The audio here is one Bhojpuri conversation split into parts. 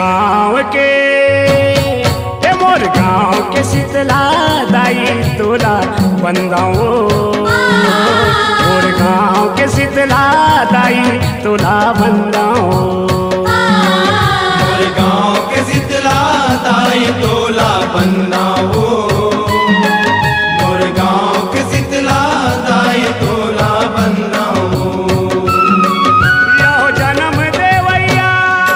गाँव के मोर गाँव के शीतला दाई तोला बंदाओ। मोर गाँव के शीतला दाई तोला बंदाओ। मोर गाँव के शीतला दाई तोला बंदाओ। मोर गाँव के शीतला दाई तोला बंदाओ। यो जन्म देवैया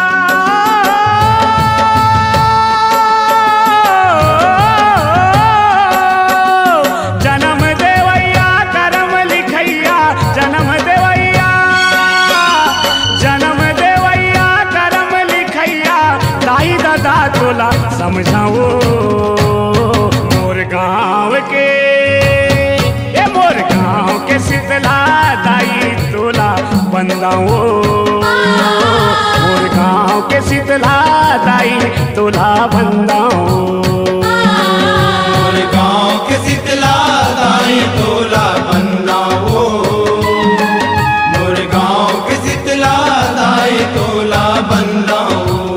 जन्म देवैया करम लिखैया। जन्म देवैया जन्म देवैया करम लिखैया। दाई दादा तोला समझाओ। मोर गाँव के मोर गाँव के शीतला दाई तोला बंदाओ। मोर गाँव के शीतला दाई तोला बंदाओ। मोर गाँव के शीतला दाई तोला बंदाओ। मोर गाँव के शीतला दाई तोला बंदाओ।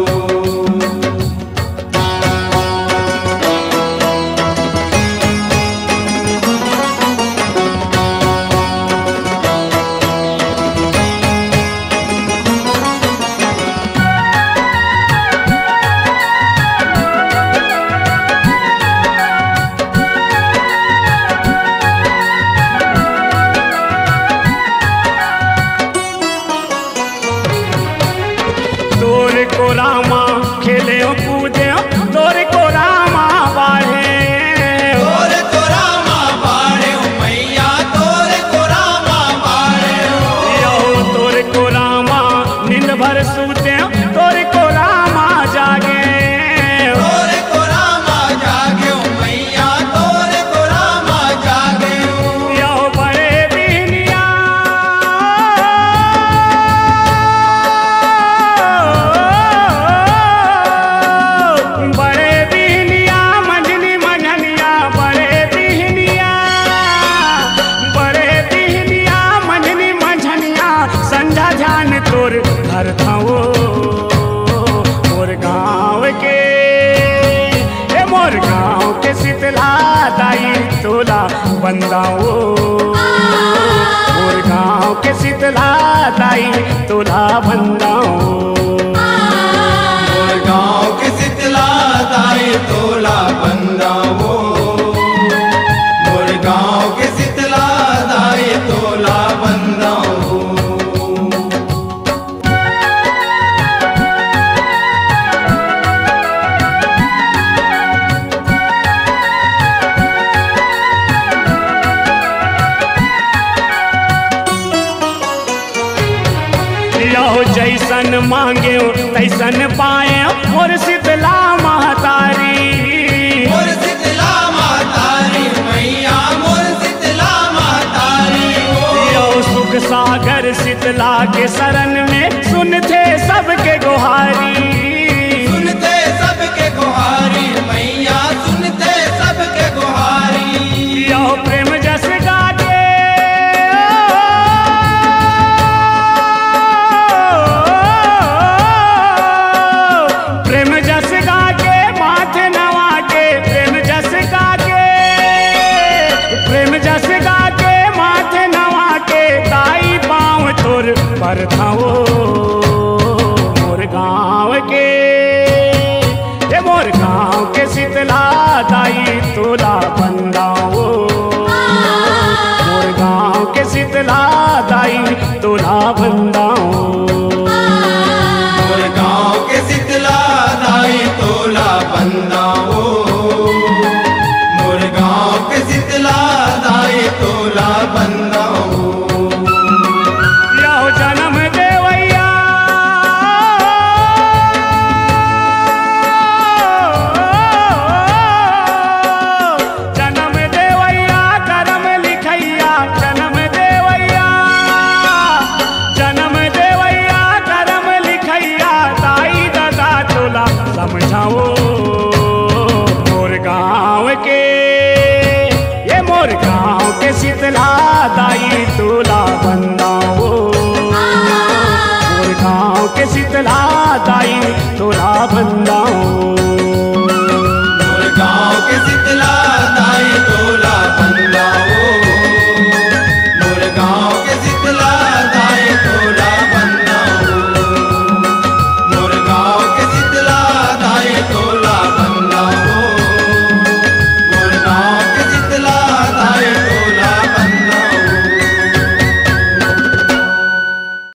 तोर को रामा खेले कूदे तोर को रामा बाढ़े। तोर को रामा बाढ़े मैया तोर को रामा बाढ़े। यो तोर को रामा नींद भर सूते तोर को रामा जागे। तोर को रामा जागे मैया तोर को रामा जागे। यो बड़े बिहनिया बड़े बिहनिया मंझनी मंझनिया। बड़े बिहनिया मंझनी मंझनिया। संझा ध्यान तोर घर थाओ। मोर गाँव के मोर गाँव के शीतला दाई तोला बंदाओ। मोर गाँव के शीतला दाई तोला बंदाओ। मोर गाँव के शीतला दाई तोला बंदाओ। मोर गाँव के शीतला दाई तोला बंदाओ। यो जैसन मांगे तैसन पाए मोर शीतला महतारी। मोर शीतला महतारी मैया मोर शीतला महतारी। यो सुख सागर शीतला के शरण में सुनते सबके गुहारी। सुनते सबके गुहारी मैया सुनते सबके गुहारी। यो प्रेम जस गाके प्रेम जस गाके माथे नवा के। प्रेम जस गाके प्रेम जस गाके माथे नवा के। दाई पाँव तोर पर थाओ। मोर गाँव के मोर गाँव के शीतला दाई तोला बंदाओ। मोर गाँव के शीतला दाई तोला बंदाओ। मोर गाँव के शीतला दाई तोला बंदाओ। मोर गाँव के शीतला दाई तोला बंदाओ। यो जन्म देवैया जन्म देवैया करम लिखैया। जन्म देवैया जन्म पाबंद